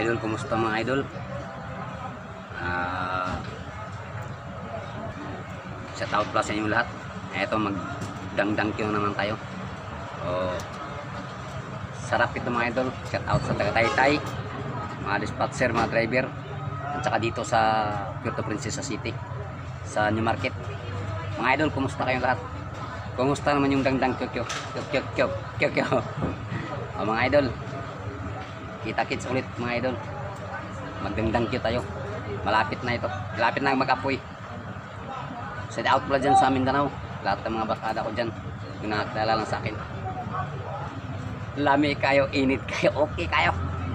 idol, kumusta mga idol? Shout out pala sa inyo lahat. Eto, magdangdang kiyo naman tayo. Sarap ito mga idol. Shout out sa taga Taytay, mga dispatcher, mga driver, at saka dito sa Puerto Princesa City, sa New Market. Mga idol, kumusta kayong lahat? Kumusta naman yung dangdang kyo kyo? Mga idol, kita-kits ulit mga idol. Magdangdang kyo tayo. Malapit na ito. Malapit na mag-apoy. Side out pala dyan sa Mindanao. Lahat ng mga bakada ko dyan, yung nakakilala lang sa akin. Lami kayo, init kayo, okay kayo.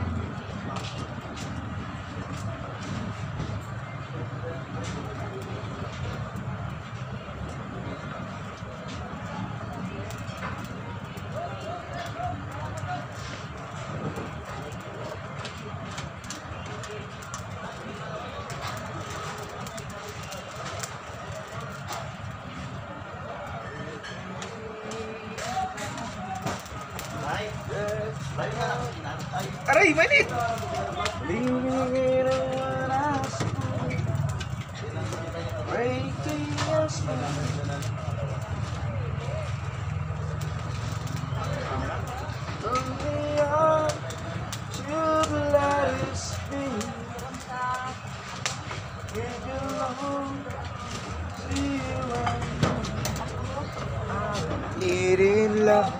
Aray, mainit! Need in love.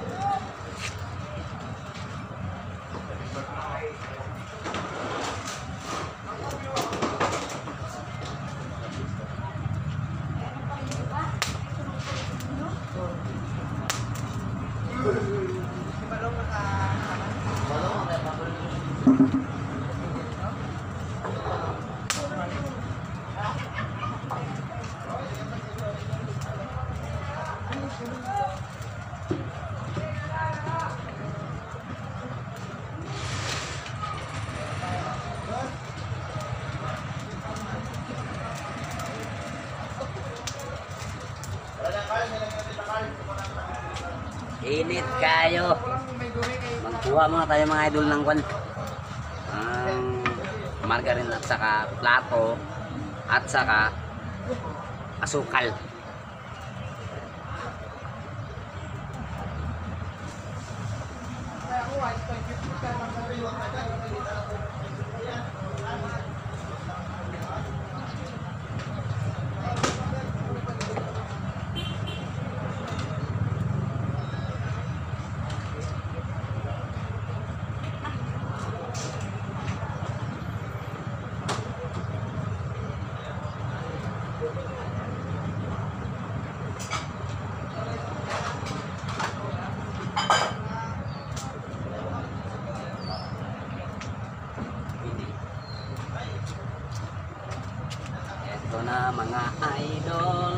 Init kayo. Magkuha muna tayo mga idol ng kwan, margarine at saka plato at saka asukal. Ito na mga idol.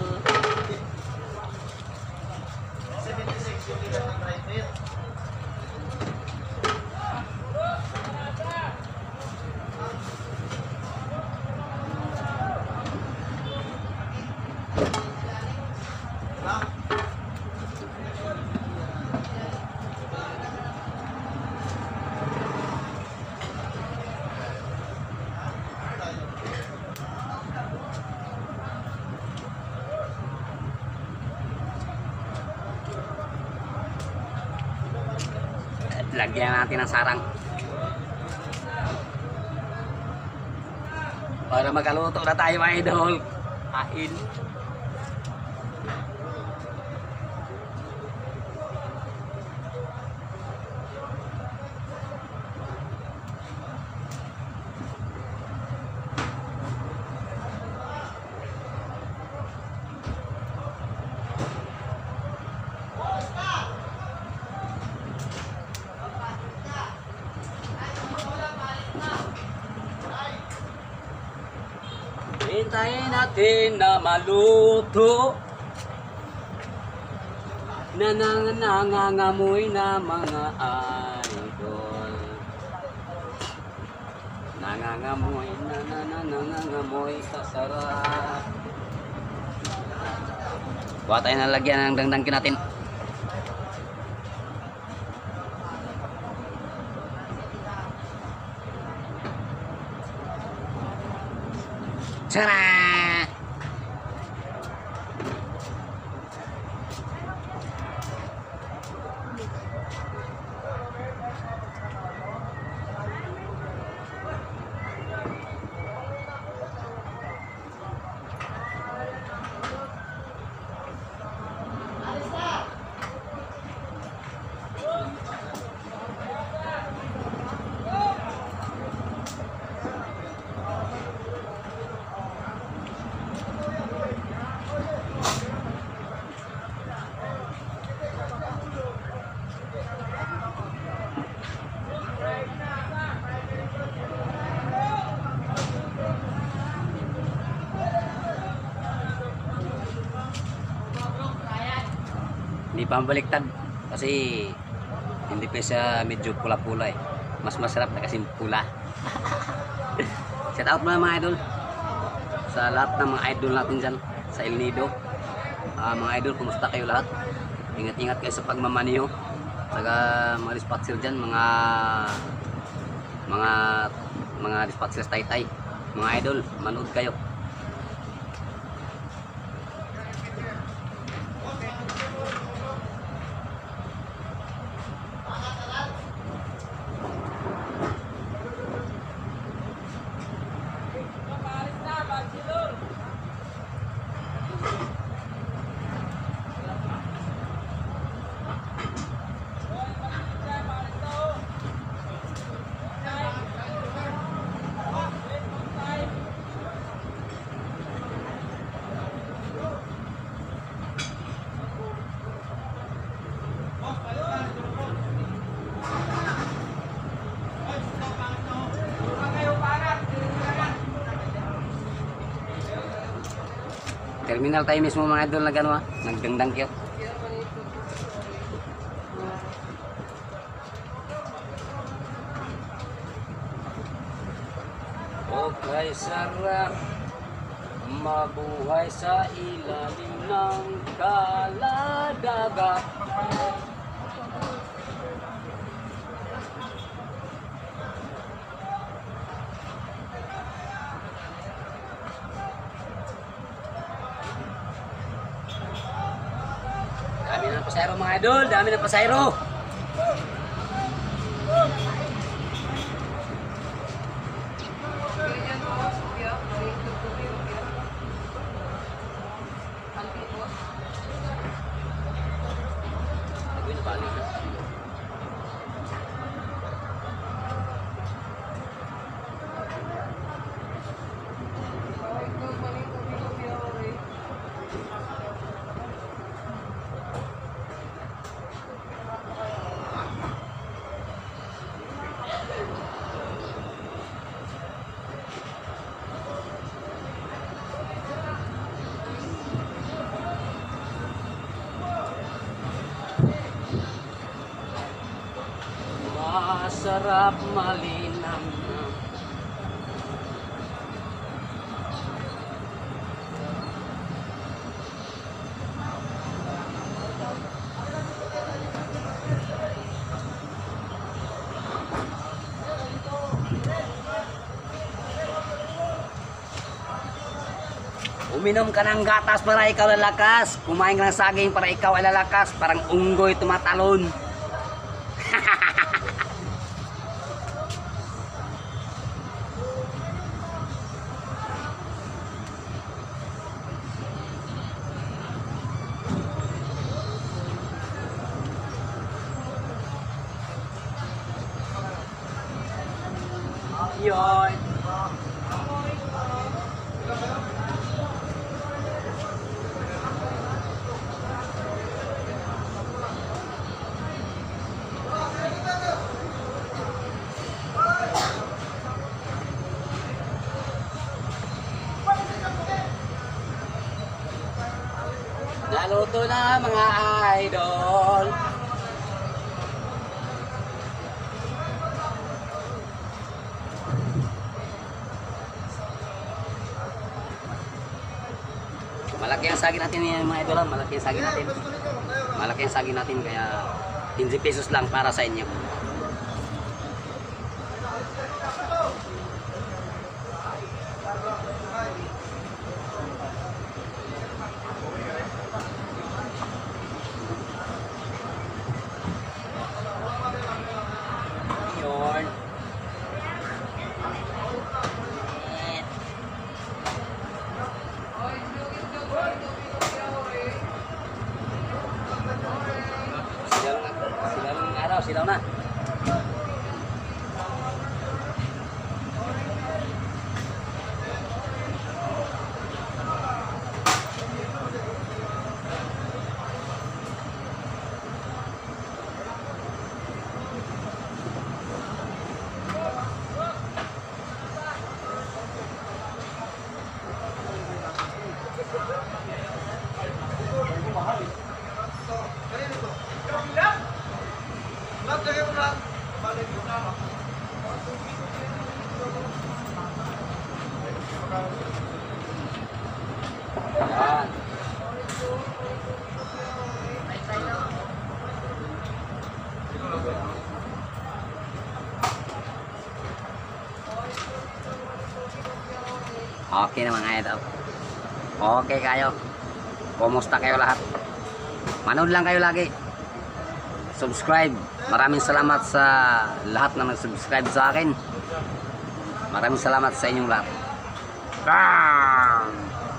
Lagyan natin ng sarang para magaluto na tayo mga idol. Kain. Hintayin natin na maluto na nangangamoy na mga idol. Nangangamoy na nangangamoy sa sarap. Kuha tayo na lagyan ng dangdangkin natin. Tara! Hindi pa baliktad kasi hindi pa siya medyo pula-pula eh. Mas masarap na kasi pula. Shout out mga idol sa lahat ng mga idol natin dyan sa El Nido. Mga idol, kumusta kayo lahat? Ingat-ingat kayo sa pagmamaniho. Saka mga dispatcher dyan, mga dispatchers Taytay. Mga idol, manood kayo. Terminal tayo mismo mga idol na gano'n, nagdangdang kyo. Okay, sarap mabuhay sa ilalim ng kaladagat. Dami ng pasayro mga idol, dami ng pasayro. Masarap malinam na. Uminom ka ng gatas para ikaw lalakas. Kumain ka ng saging para ikaw ay lalakas. Parang unggoy tumatalon. Yun. Naluto na mga idol. Malaki ang saging natin mga idol, malaki ang saging natin. Malaki ang saging natin kaya 15 pesos lang para sa inyo. Yan. Okay naman nga ito. Okay kayo. Kumusta kayo lahat? Manood lang kayo lagi. Subscribe. Maraming salamat sa lahat na nag-subscribe sa akin. Maraming salamat sa inyong lahat. Bang!